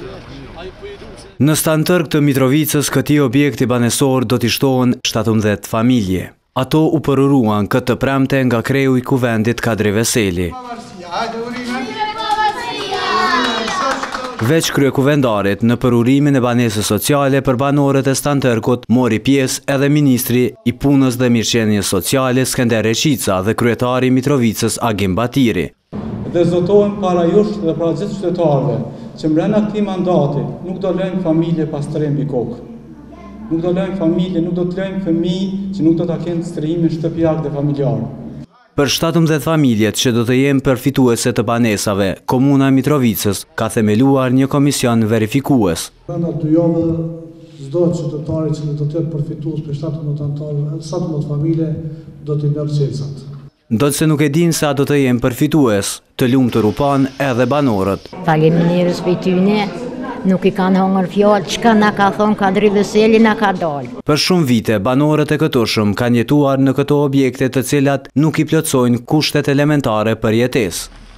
Në stantër të Mitrovicës, këtij objekti banesor do t'i shtohen 17 familje. Ato u përuruan këtë premte nga kreu i kuvendit Kadri Veseli. Veç kryekuvendarit në përurimin e banesës sociale për banorët e stantërkut mori pjesë edhe ministri i punës dhe mirëqenies sociale Skënder Reqica dhe kryetari i Mitrovicës Agim Batiri. Dhe zotojmë para jush dhe para gjithë qytetarëve që mbrenda këtij mandati nuk do lëjmë familje pas tërë mbi kokë. Nuk do lëjmë familje, nuk do të lëjmë fëmijë që nuk do ta kenë strihimin shtëpiak dhe familjar. Për 17 familjet që do të jenë përfituese të banesave, Komuna e Mitrovicës ka themeluar një komision verifikues. Brenda 2 javëve çdo qytetari që do të jetë përfitues për 17 familje do t'i merr çelësat. Ndonëse nuk e din sa do të jenë përfitues, të lumtur u pan edhe banorët. Faleminderit për tyne. Nuk i kanë hongër fjallë, çka na ka thonë Kadri Veseli na ka dalë. Për shumë vite, banorët e këtushëm kanë jetuar në këto objekte të cilat nuk i plotësojnë kushtet elementare për jetesë.